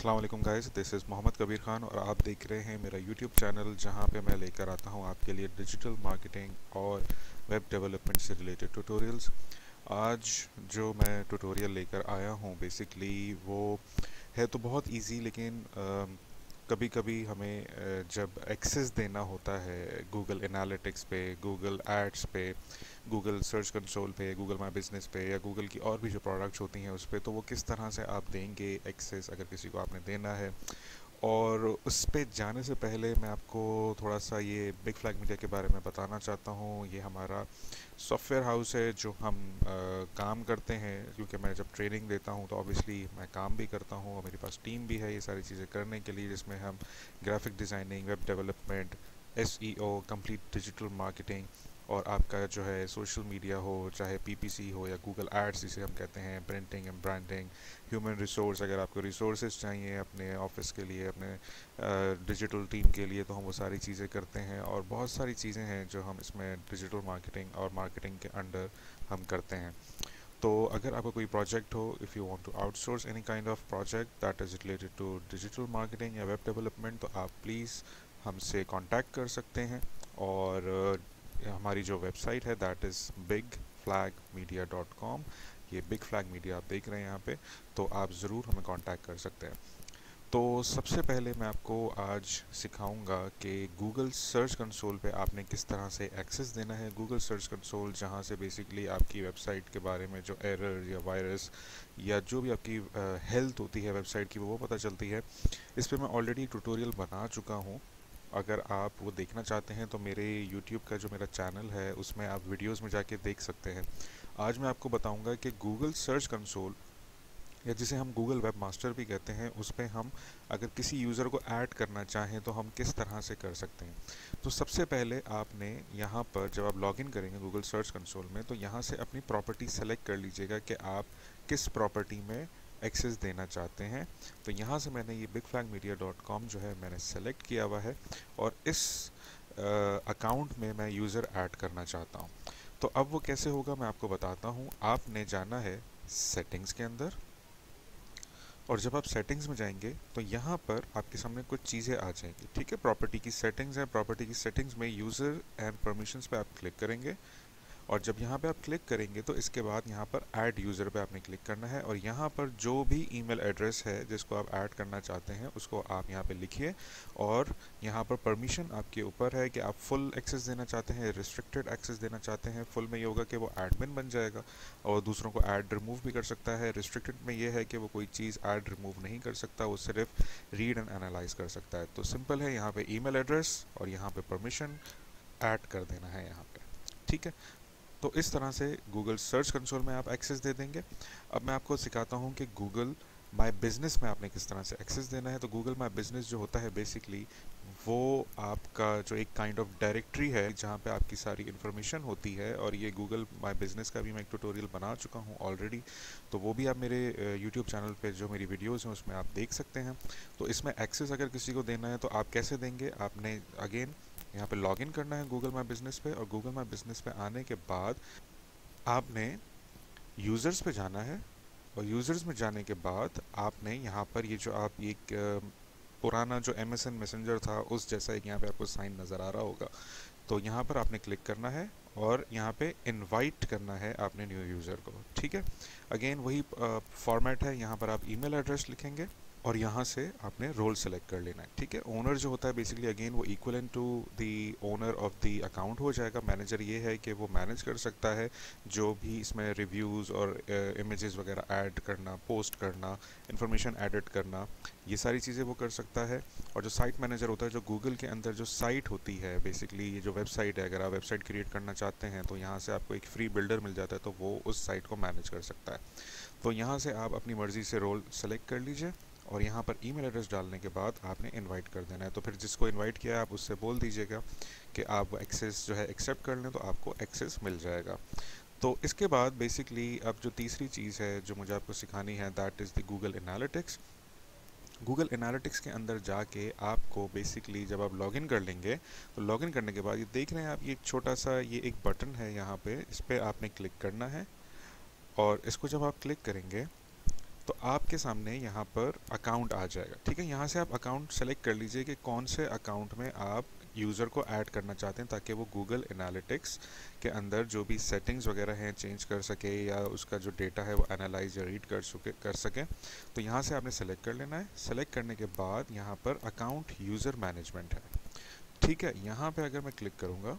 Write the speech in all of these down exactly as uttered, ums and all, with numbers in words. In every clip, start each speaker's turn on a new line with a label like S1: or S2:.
S1: अस्सलाम वालेकुम guys, this is Mohammad Kabir Khan और आप देख रहे हैं मेरा यूट्यूब चैनल जहां पे मैं लेकर आता हूं आपके लिए डिजिटल मार्केटिंग और वेब डेवलपमेंट से रिलेटेड ट्यूटोरियल्स। आज जो मैं ट्यूटोरियल लेकर आया हूं बेसिकली वो है तो बहुत इजी, लेकिन कभी कभी हमें अ, जब एक्सेस देना होता है गूगल एनालिटिक्स पे, गूगल एड्स पे, गूगल सर्च कंसोल पे, गूगल माई बिजनेस पे या गूगल की और भी जो प्रोडक्ट्स होती हैं उस पर, तो वो किस तरह से आप देंगे एक्सेस अगर किसी को आपने देना है। और उस पे जाने से पहले मैं आपको थोड़ा सा ये बिग फ्लैग मीडिया के बारे में बताना चाहता हूँ। ये हमारा सॉफ्टवेयर हाउस है जो हम आ, काम करते हैं, क्योंकि मैं जब ट्रेनिंग देता हूँ तो ऑब्वियसली मैं काम भी करता हूँ और मेरे पास टीम भी है ये सारी चीज़ें करने के लिए, जिसमें हम graphic designing, web development, S E O, complete digital marketing और आपका जो है सोशल मीडिया हो, चाहे पी पी सी हो या गूगल एड्स जिसे हम कहते हैं, printing and branding, human resource, अगर आपको रिसोर्सेज चाहिए अपने ऑफिस के लिए, अपने डिजिटल टीम के लिए, तो हम वो सारी चीज़ें करते हैं। और बहुत सारी चीज़ें हैं जो हम इसमें डिजिटल मार्केटिंग और मार्केटिंग के अंडर हम करते हैं। तो अगर आपका कोई प्रोजेक्ट हो, if you want to outsource any kind of project that is related to digital marketing या वेब डेवलपमेंट, तो आप प्लीज़ हमसे कांटेक्ट कर सकते हैं। और uh, हमारी जो वेबसाइट है that is big flag media dot com. ये बिग फ्लैग मीडिया आप देख रहे हैं यहाँ पे, तो आप ज़रूर हमें कांटेक्ट कर सकते हैं। तो सबसे पहले मैं आपको आज सिखाऊंगा कि गूगल सर्च कंसोल पे आपने किस तरह से एक्सेस देना है। गूगल सर्च कंसोल जहाँ से बेसिकली आपकी वेबसाइट के बारे में जो एरर या वायरस या जो भी आपकी हेल्थ होती है वेबसाइट की वो पता चलती है। इस पे मैं ऑलरेडी ट्यूटोरियल बना चुका हूँ। अगर आप वो देखना चाहते हैं तो मेरे यूट्यूब का जो मेरा चैनल है उसमें आप वीडियोज़ में जाके देख सकते हैं। आज मैं आपको बताऊँगा कि गूगल सर्च कंसोल या जिसे हम गूगल वेब मास्टर भी कहते हैं, उस पर हम अगर किसी यूज़र को ऐड करना चाहें तो हम किस तरह से कर सकते हैं। तो सबसे पहले आपने यहाँ पर जब आप लॉगिन करेंगे गूगल सर्च कंसोल में, तो यहाँ से अपनी प्रॉपर्टी सेलेक्ट कर लीजिएगा कि आप किस प्रॉपर्टी में एक्सेस देना चाहते हैं। तो यहाँ से मैंने ये big flag media dot com जो है मैंने सेलेक्ट किया हुआ है और इस अकाउंट में मैं यूज़र ऐड करना चाहता हूँ। तो अब वो कैसे होगा मैं आपको बताता हूँ। आपने जाना है सेटिंग्स के अंदर, और जब आप सेटिंग्स में जाएंगे तो यहाँ पर आपके सामने कुछ चीज़ें आ जाएंगी। ठीक है, प्रॉपर्टी की सेटिंग्स है। प्रॉपर्टी की सेटिंग्स में यूज़र एंड परमिशंस पे आप क्लिक करेंगे और जब यहाँ पे आप क्लिक करेंगे तो इसके बाद यहाँ पर ऐड यूज़र पे आपने क्लिक करना है और यहाँ पर जो भी ईमेल एड्रेस है जिसको आप ऐड करना चाहते हैं उसको आप यहाँ पे लिखिए। और यहाँ पर परमिशन आपके ऊपर है कि आप फुल एक्सेस देना चाहते हैं, रिस्ट्रिक्टेड एक्सेस देना चाहते हैं। फुल में ये होगा कि वो एडमिन बन जाएगा और दूसरों को ऐड रिमूव भी कर सकता है। रिस्ट्रिक्टेड में ये है कि वो कोई चीज़ ऐड रिमूव नहीं कर सकता, वो सिर्फ रीड एंड एनालाइज कर सकता है। तो सिंपल है, यहाँ पे ईमेल एड्रेस और यहाँ पे परमिशन ऐड कर देना है यहाँ पे। ठीक है, तो इस तरह से गूगल सर्च कंसोल में आप एक्सेस दे देंगे। अब मैं आपको सिखाता हूँ कि गूगल माय बिज़नेस में आपने किस तरह से एक्सेस देना है। तो गूगल माय बिज़नेस जो होता है बेसिकली वो आपका जो एक काइंड ऑफ डायरेक्टरी है जहाँ पे आपकी सारी इन्फॉर्मेशन होती है। और ये गूगल माय बिज़नेस का भी मैं एक ट्यूटोरियल बना चुका हूँ ऑलरेडी, तो वो भी आप मेरे यूट्यूब चैनल पे जो मेरी वीडियोज़ हैं उसमें आप देख सकते हैं। तो इसमें एक्सेस अगर किसी को देना है तो आप कैसे देंगे, आपने अगेन यहाँ पे लॉगिन करना है गूगल माय बिज़नेस पे और गूगल माय बिज़नेस पे आने के बाद आपने यूज़र्स पे जाना है और यूज़र्स में जाने के बाद आपने यहाँ पर ये जो आप एक पुराना जो एम एस एन मैसेंजर था उस जैसा एक यहाँ पे आपको साइन नज़र आ रहा होगा, तो यहाँ पर आपने क्लिक करना है और यहाँ पे इनवाइट करना है आपने न्यू यूज़र को। ठीक है, अगेन वही फॉर्मेट है। यहाँ पर आप ईमेल एड्रेस लिखेंगे और यहाँ से आपने रोल सेलेक्ट कर लेना है। ठीक है, ओनर जो होता है बेसिकली अगेन वो equivalent to the owner of the account हो जाएगा। मैनेजर ये है कि वो मैनेज कर सकता है जो भी इसमें रिव्यूज़ और इमेजेस वगैरह ऐड करना, पोस्ट करना, इंफॉर्मेशन एडिट करना, ये सारी चीज़ें वो कर सकता है। और जो साइट मैनेजर होता है, जो गूगल के अंदर जो साइट होती है बेसिकली ये जो वेबसाइट है, अगर आप वेबसाइट क्रिएट करना चाहते हैं तो यहाँ से आपको एक फ्री बिल्डर मिल जाता है, तो वो उस साइट को मैनेज कर सकता है। तो यहाँ से आप अपनी मर्ज़ी से रोल सेलेक्ट कर लीजिए और यहाँ पर ईमेल एड्रेस डालने के बाद आपने इनवाइट कर देना है। तो फिर जिसको इनवाइट किया है आप उससे बोल दीजिएगा कि आप एक्सेस जो है एक्सेप्ट कर लें, तो आपको एक्सेस मिल जाएगा। तो इसके बाद बेसिकली अब जो तीसरी चीज़ है जो मुझे आपको सिखानी है that is the Google Analytics. Google Analytics के अंदर जाके आपको बेसिकली जब आप लॉगिन कर लेंगे तो लॉगिन करने के बाद ये देख रहे हैं आप, ये एक छोटा सा ये एक बटन है यहाँ पे, इस पर आपने क्लिक करना है और इसको जब आप क्लिक करेंगे तो आपके सामने यहाँ पर अकाउंट आ जाएगा। ठीक है, यहाँ से आप अकाउंट सेलेक्ट कर लीजिए कि कौन से अकाउंट में आप यूज़र को ऐड करना चाहते हैं, ताकि वो गूगल एनालिटिक्स के अंदर जो भी सेटिंग्स वगैरह हैं चेंज कर सके, या उसका जो डेटा है वो एनालाइज या रीड कर सके कर सकें। तो यहाँ से आपने सेलेक्ट कर लेना है। सेलेक्ट करने के बाद यहाँ पर अकाउंट यूज़र मैनेजमेंट है। ठीक है, यहाँ पे अगर मैं क्लिक करूँगा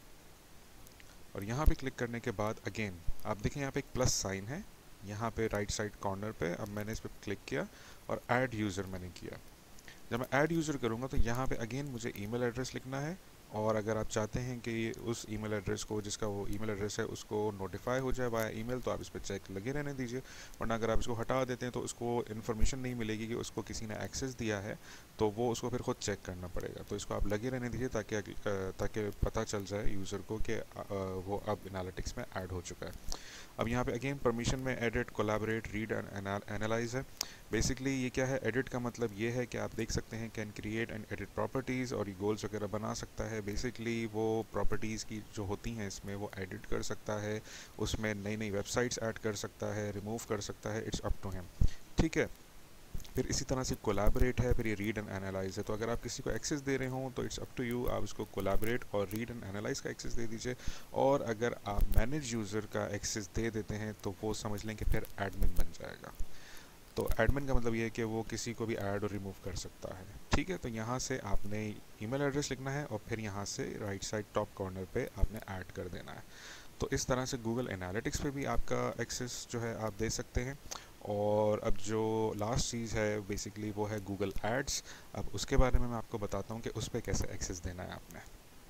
S1: और यहाँ पे क्लिक करने के बाद अगेन आप देखें यहाँ पे एक प्लस साइन है, यहाँ पे राइट साइड कॉर्नर पे। अब मैंने इस पर क्लिक किया और ऐड यूज़र मैंने किया। जब मैं ऐड यूज़र करूँगा तो यहाँ पे अगेन मुझे ईमेल एड्रेस लिखना है, और अगर आप चाहते हैं कि उस ईमेल एड्रेस को, जिसका वो ईमेल एड्रेस है, उसको नोटिफाई हो जाए वाया ईमेल, तो आप इस पर चेक लगे रहने दीजिए। वरना अगर आप इसको हटा देते हैं तो उसको इन्फॉर्मेशन नहीं मिलेगी कि उसको किसी ने एक्सेस दिया है, तो वो उसको फिर खुद चेक करना पड़ेगा। तो इसको आप लगे रहने दीजिए ताकि ताकि पता चल जाए यूज़र को कि वो अब एनालिटिक्स में ऐड हो चुका है। अब यहाँ पे अगेन परमिशन में edit, collaborate, read and analyse है। बेसिकली ये क्या है, एडिट का मतलब ये है कि आप देख सकते हैं can create and edit properties, और ये गोल्स वगैरह बना सकता है। बेसिकली वो प्रॉपर्टीज़ की जो होती हैं इसमें वो एडिट कर सकता है, उसमें नई नई वेबसाइट्स ऐड कर सकता है, रिमूव कर सकता है, इट्स अप टू हिम। ठीक है, फिर इसी तरह से कोलैबोरेट है, फिर ये रीड एंड एनालाइज है। तो अगर आप किसी को एक्सेस दे रहे हों तो इट्स अप टू यू, आप उसको कोलैबोरेट और रीड एंड एनालाइज का एक्सेस दे दीजिए। और अगर आप मैनेज यूज़र का एक्सेस दे देते हैं तो वो समझ लें कि फिर एडमिन बन जाएगा। तो एडमिन का मतलब ये है कि वो किसी को भी ऐड और रिमूव कर सकता है। ठीक है, तो यहाँ से आपने ईमेल एड्रेस लिखना है और फिर यहाँ से राइट साइड टॉप कॉर्नर पे आपने ऐड कर देना है। तो इस तरह से गूगल एनालिटिक्स पे भी आपका एक्सेस जो है आप दे सकते हैं। और अब जो लास्ट चीज़ है बेसिकली वो है गूगल एड्स। अब उसके बारे में मैं आपको बताता हूँ कि उस पर कैसे एक्सेस देना है आपने।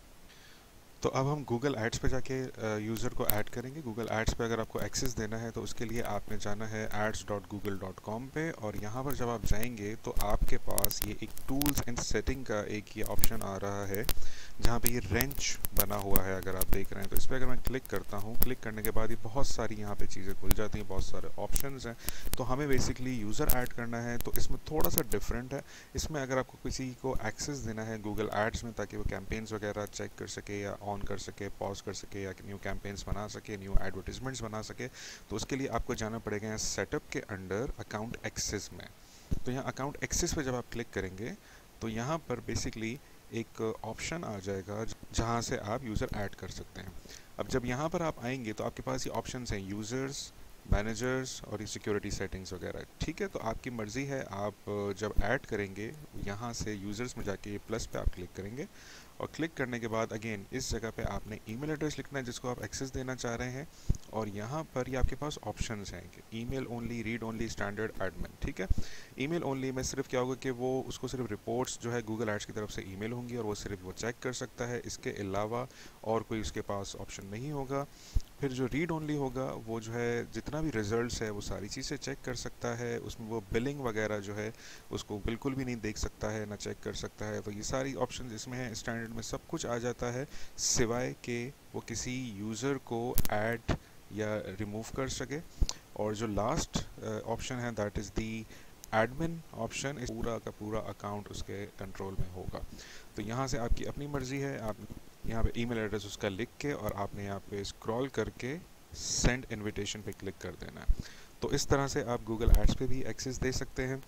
S1: तो अब हम गूगल एड्स पे जाके यूज़र को ऐड करेंगे। गूगल एड्स पे अगर आपको एक्सेस देना है तो उसके लिए आपने जाना है ads dot Google dot com पे, और यहाँ पर जब आप जाएंगे तो आपके पास ये एक टूल्स एंड सेटिंग का एक ये ऑप्शन आ रहा है, जहाँ पे ये रेंच बना हुआ है। अगर आप देख रहे हैं तो इस पर अगर मैं क्लिक करता हूँ, क्लिक करने के बाद ये बहुत सारी यहाँ पे चीज़ें खुल जाती हैं, बहुत सारे ऑप्शंस हैं। तो हमें बेसिकली यूज़र ऐड करना है, तो इसमें थोड़ा सा डिफरेंट है। इसमें अगर आपको किसी को एक्सेस देना है गूगल एड्स में, ताकि वो कैंपेन्स वगैरह चेक कर सके या ऑन कर सके, पॉज कर सके, या न्यू कैंपेन्स बना सके, न्यू एडवर्टीजमेंट्स बना सके, तो उसके लिए आपको जाना पड़ेगा यहाँ सेटअप के अंडर अकाउंट एक्सेस में। तो यहाँ अकाउंट एक्सेस पे जब आप क्लिक करेंगे तो यहाँ पर बेसिकली एक ऑप्शन आ जाएगा जहाँ से आप यूज़र ऐड कर सकते हैं। अब जब यहाँ पर आप आएंगे तो आपके पास ये ऑप्शंस हैं, यूज़र्स, मैनेजर्स और ये सिक्योरिटी सेटिंग्स वगैरह। ठीक है, तो आपकी मर्ज़ी है, आप जब ऐड करेंगे यहाँ से यूज़र्स में जाके प्लस पे आप क्लिक करेंगे, और क्लिक करने के बाद अगेन इस जगह पे आपने ईमेल एड्रेस लिखना है जिसको आप एक्सेस देना चाह रहे हैं। और यहाँ पर ये आपके पास ऑप्शंस हैं कि email only, read only, standard, admin. ठीक है, ईमेल ओनली में सिर्फ क्या होगा कि वो उसको सिर्फ रिपोर्ट्स जो है गूगल एड्स की तरफ से ईमेल होंगी और वो सिर्फ वो चेक कर सकता है, इसके अलावा और कोई उसके पास ऑप्शन नहीं होगा। फिर जो रीड ओनली होगा वो जो है जितना भी रिजल्ट्स है वो सारी चीज़ें चेक कर सकता है, उसमें वो बिलिंग वगैरह जो है उसको बिल्कुल भी नहीं देख सकता है, ना चेक कर सकता है। तो ये सारी ऑप्शन इसमें हैं, स्टैंडर्ड में सब कुछ आ जाता है, सिवाय के वो किसी यूज़र को ऐड या रिमूव कर सके। और जो लास्ट ऑप्शन है that is the admin option, इस पूरा का पूरा अकाउंट उसके कंट्रोल में होगा। तो यहाँ से आपकी अपनी मर्ज़ी है, आप यहाँ पे ईमेल एड्रेस उसका लिख के और आपने यहाँ पे स्क्रॉल करके सेंड इनविटेशन पे क्लिक कर देना है। तो इस तरह से आप गूगल एड्स पे भी एक्सेस दे सकते हैं।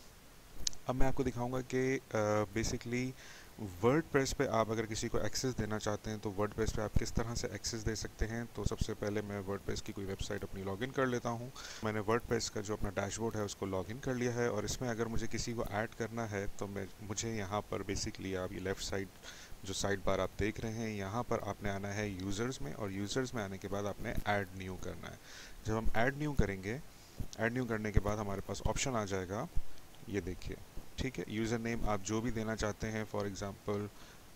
S1: अब मैं आपको दिखाऊंगा कि बेसिकली वर्डप्रेस पे आप अगर किसी को एक्सेस देना चाहते हैं तो वर्डप्रेस पे आप किस तरह से एक्सेस दे सकते हैं। तो सबसे पहले मैं वर्डप्रेस की कोई वेबसाइट अपनी लॉगिन कर लेता हूँ। मैंने वर्डप्रेस का जो अपना डैशबोर्ड है उसको लॉगिन कर लिया है, और इसमें अगर मुझे किसी को ऐड करना है तो मैं मुझे यहाँ पर बेसिकली आप ये लेफ़्ट साइड जो साइड बार आप देख रहे हैं, यहाँ पर आपने आना है यूज़र्स में, और यूज़र्स में आने के बाद आपने ऐड न्यू करना है। जब हम ऐड न्यू करेंगे, ऐड न्यू करने के बाद हमारे पास ऑप्शन आ जाएगा, ये देखिए। ठीक है, यूज़र नेम आप जो भी देना चाहते हैं, फॉर एग्ज़ाम्पल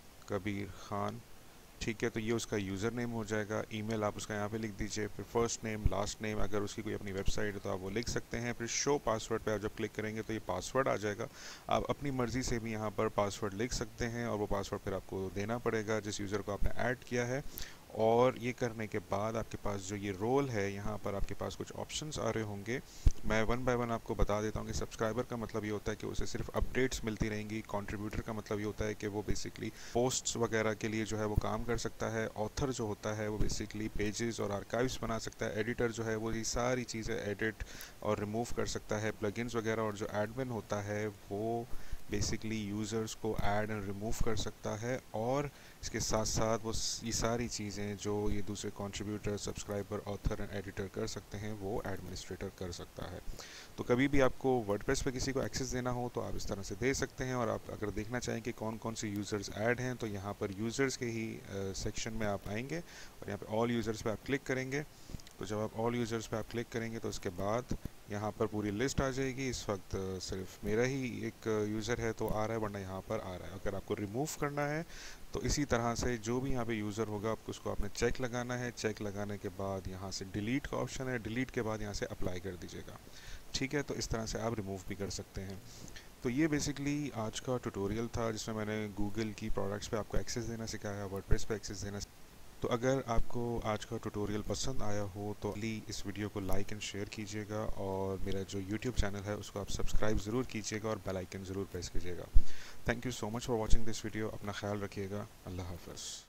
S1: कबीर खान। ठीक है, तो ये उसका यूज़र नेम हो जाएगा। ईमेल आप उसका यहाँ पे लिख दीजिए, फिर फर्स्ट नेम, लास्ट नेम, अगर उसकी कोई अपनी वेबसाइट है तो आप वो लिख सकते हैं। फिर शो पासवर्ड पे आप जब क्लिक करेंगे तो ये पासवर्ड आ जाएगा। आप अपनी मर्ज़ी से भी यहाँ पर पासवर्ड लिख सकते हैं, और वो पासवर्ड फिर आपको देना पड़ेगा जिस यूज़र को आपने ऐड किया है। और ये करने के बाद आपके पास जो ये रोल है, यहाँ पर आपके पास कुछ ऑप्शंस आ रहे होंगे। मैं वन बाय वन आपको बता देता हूँ कि सब्सक्राइबर का मतलब ये होता है कि उसे सिर्फ अपडेट्स मिलती रहेंगी। कंट्रीब्यूटर का मतलब ये होता है कि वो बेसिकली पोस्ट्स वगैरह के लिए जो है वो काम कर सकता है। ऑथर जो होता है वो बेसिकली पेजेस और आर्काइव्स बना सकता है। एडिटर जो है वो ये सारी चीज़ें एडिट और रिमूव कर सकता है, प्लगइन्स वगैरह। और जो एडमिन होता है वो बेसिकली यूज़र्स को ऐड एंड रिमूव कर सकता है, और इसके साथ साथ वो ये सारी चीज़ें जो ये दूसरे contributor, subscriber, author and editor कर सकते हैं वो एडमिनिस्ट्रेटर कर सकता है। तो कभी भी आपको वर्डप्रेस पे किसी को एक्सेस देना हो तो आप इस तरह से दे सकते हैं। और आप अगर देखना चाहें कि कौन कौन से यूज़र्स ऐड हैं तो यहाँ पर यूज़र्स के ही सेक्शन में आप आएंगे और यहाँ पर ऑल यूज़र्स पे आप क्लिक करेंगे। तो जब आप ऑल यूज़र्स पे आप क्लिक करेंगे तो उसके बाद यहाँ पर पूरी लिस्ट आ जाएगी। इस वक्त सिर्फ मेरा ही एक यूज़र है तो आ रहा है, वरना यहाँ पर आ रहा है। अगर आपको रिमूव करना है तो इसी तरह से जो भी यहाँ पे यूज़र होगा आपको उसको आपने चेक लगाना है। चेक लगाने के बाद यहाँ से डिलीट का ऑप्शन है, डिलीट के बाद यहाँ से अप्लाई कर दीजिएगा। ठीक है, तो इस तरह से आप रिमूव भी कर सकते हैं। तो ये बेसिकली आज का ट्यूटोरियल था जिसमें मैंने गूगल की प्रोडक्ट्स पे आपको एक्सेस देना सिखाया, वर्डप्रेस पे एक्सेस देना। तो अगर आपको आज का ट्यूटोरियल पसंद आया हो तो प्लीज़ इस वीडियो को लाइक एंड शेयर कीजिएगा, और मेरा जो यूट्यूब चैनल है उसको आप सब्सक्राइब ज़रूर कीजिएगा और बेल आइकन ज़रूर प्रेस कीजिएगा। Thank you so much for watching this video. अपना ख्याल रखिएगा। अल्लाह हाफ़िज़।